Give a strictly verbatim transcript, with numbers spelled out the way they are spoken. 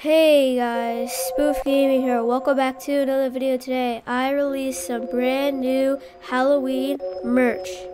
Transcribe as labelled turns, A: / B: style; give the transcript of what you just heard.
A: Hey guys, Spoof Gaming here. Welcome back to another video. Today I released some brand new Halloween merch.